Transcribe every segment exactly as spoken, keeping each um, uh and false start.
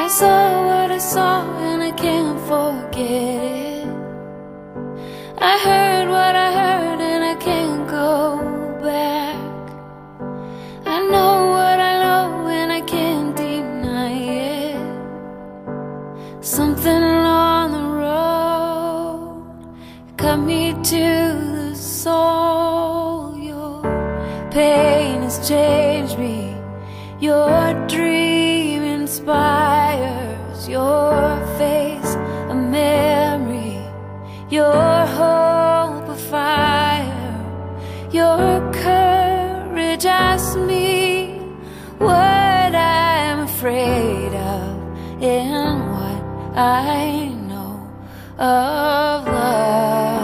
saw what I saw and I can't forget it. I heard what I heard and I can't go back. I know what I know and I can't deny it. Something along the road cut me to the soul. Your pain has changed me. Your dream inspires. Your face a memory. Your hope a fire. Your courage asks me what I'm afraid of and what I know of love.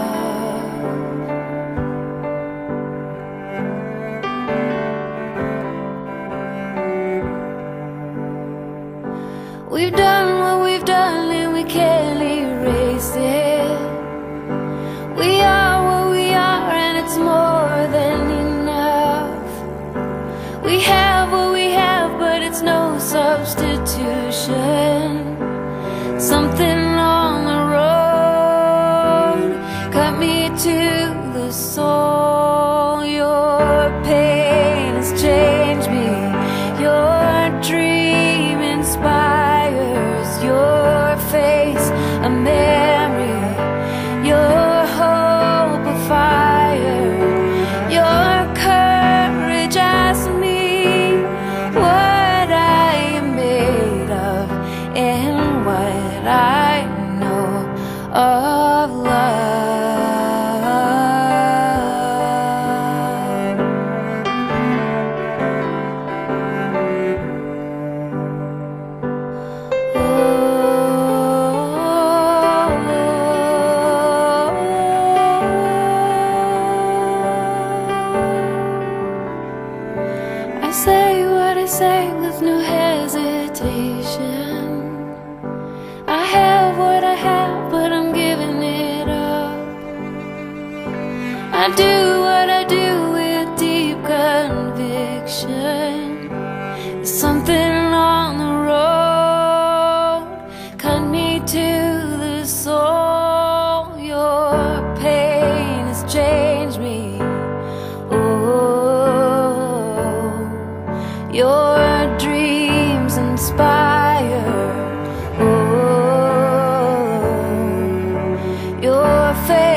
We've done what we've done and we can't erase it. We are what we are and it's more than enough. We have what we have but it's no substitution. Something on the road cut me to the soul. Your pain has changed me. Your dream inspires. Your face a memory. Your hope a fire. Your courage asks me what I am made of and what I know of love. I say what I say with no hesitation. I have what I have, but I'm giving it up. I do what I do with deep conviction. There's something on the road cut me to the soul. Your pain has changed me. Oh, your dreams inspire. Oh, your face